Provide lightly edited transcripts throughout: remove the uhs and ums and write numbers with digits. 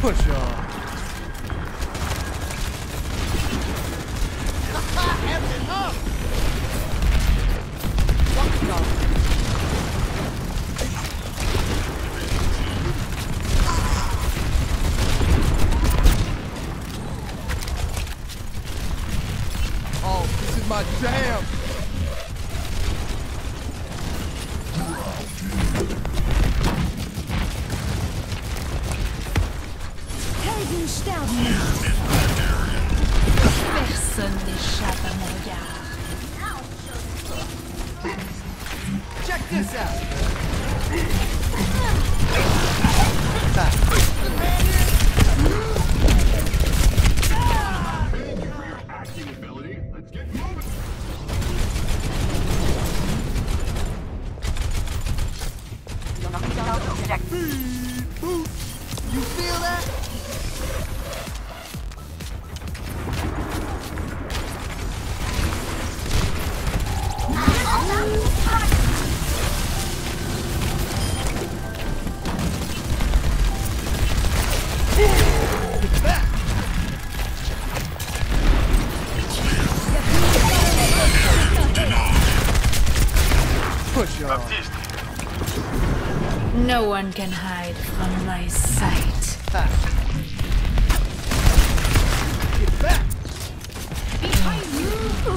Push on. Empty up! Oh, this is my jam! Helden sterben nicht. Personne n'échappe à mon regard. Check this out! Acting ability. Let's get moving. You feel that? Push on. No one can hide from my sight. Get back! Behind you!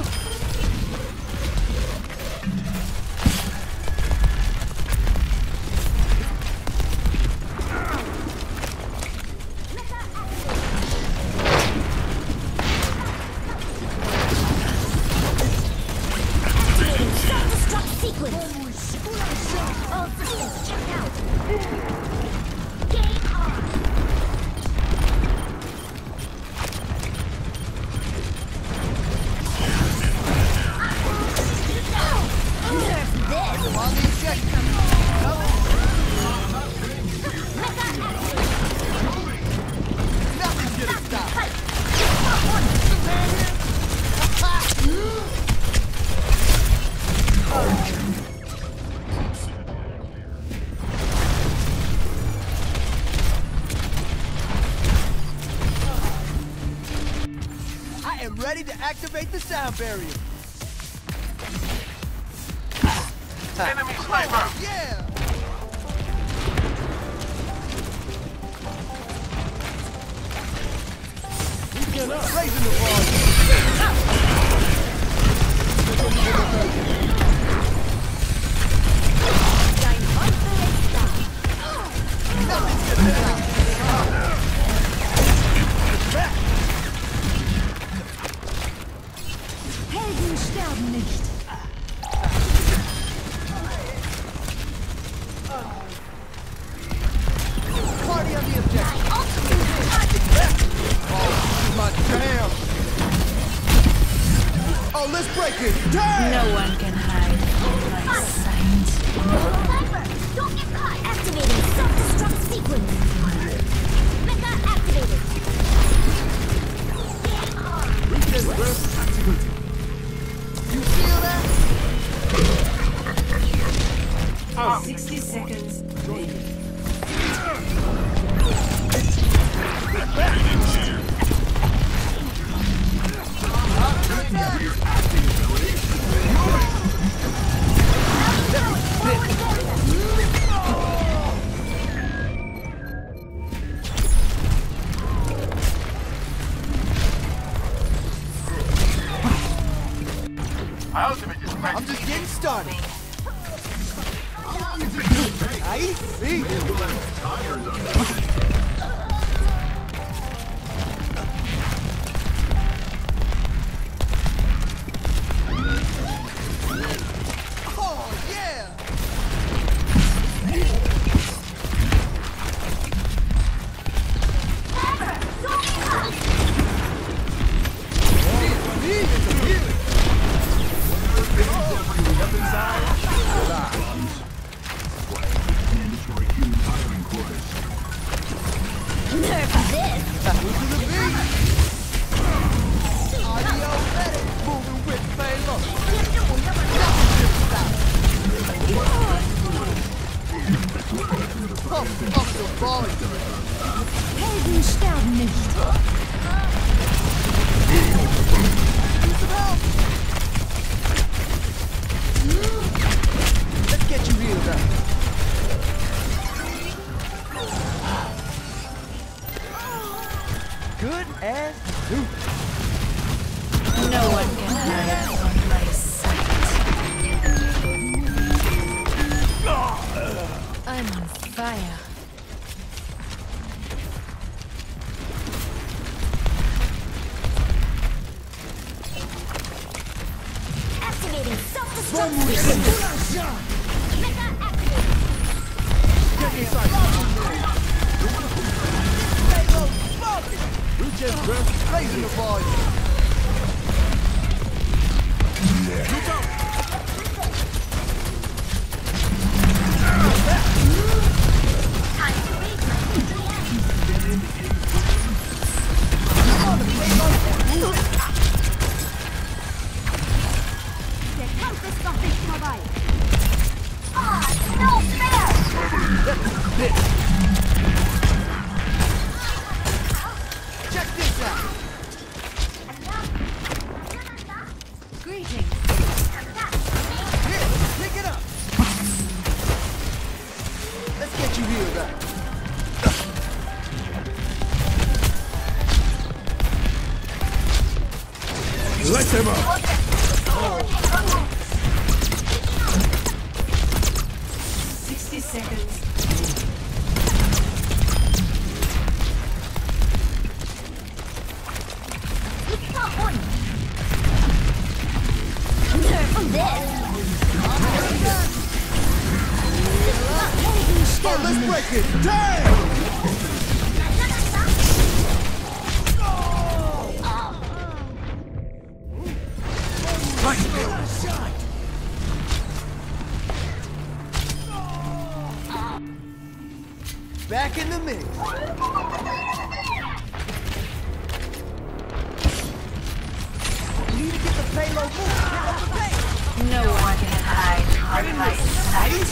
Ready to activate the sound barrier. Enemy sniper. Yeah! Get up. Raising the Helden sterben nicht. Party on the objective. Oh, this is my jam. Oh, let's break it. Damn! No one can hide from my sight. Sniper! Don't get caught! Activating self-destruct sequence! Mecha activated! Reset burst activated. You feel that? 60 seconds remaining. I'm just getting started. I see. Oh, yeah. Helden sterben nicht. Let's get you healed up. Good as new. No one can hide from my sight. I'm on fire. Activating self-destruct sequence. Mecha activated. Get inside. Payload smoking. Regen breath, raising the volume. Look out. Time to raise my ATM. Der Kampf ist noch nicht vorbei. Ah, no fair! Check this out. Greetings. Here, pick it up. Let's get you healed up. Let him up. 60 seconds. Oh, let's break it. Damn! Back in the mix. Need to get the payload moving. Pick up the pace. No one can hide from my sight.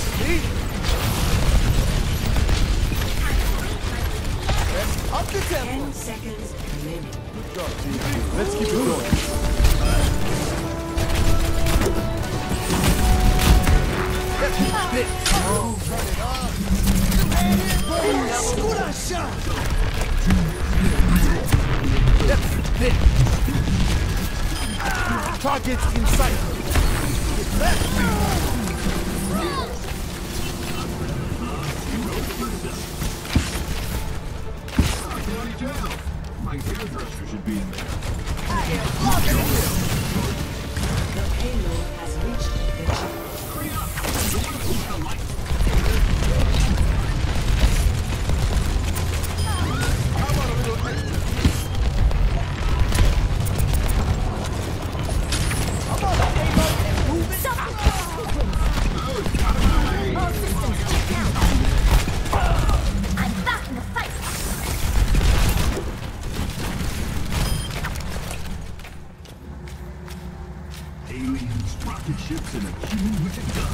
Let's up the tempo. 10 seconds remaining. Let's keep it going. Let's split. Oh, turn it on. Scooter shot. Let's split. Targets in sight. Get left. My hairdresser should be in there. The payload has reached the ship. All systems checked out. I'm back in the fight. Aliens, rocket ships, and a human with a gun.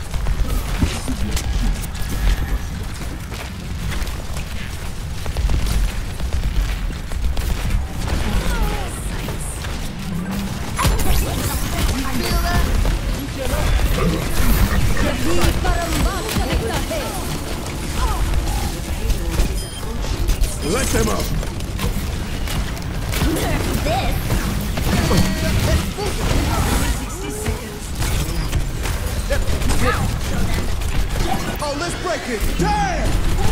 Let them up. This. 60 seconds. Oh, let's break it. Damn!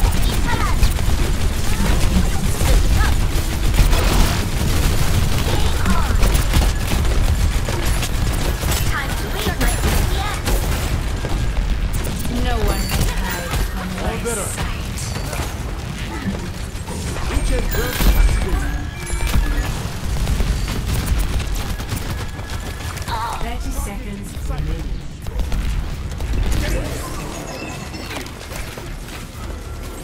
Time to raise my ATM. No one can hide from my better. sight. Regen breath activated. 30 seconds remaining.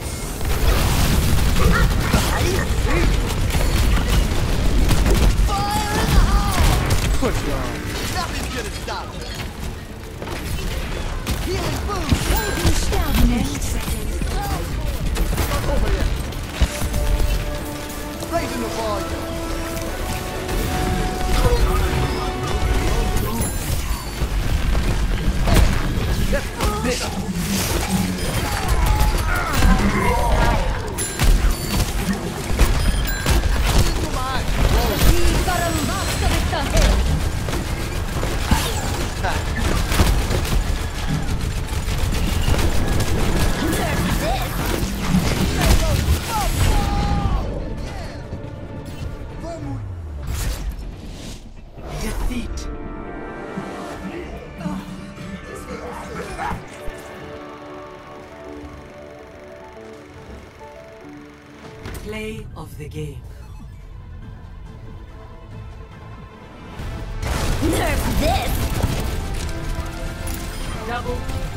Play of the game. Nerf this! Double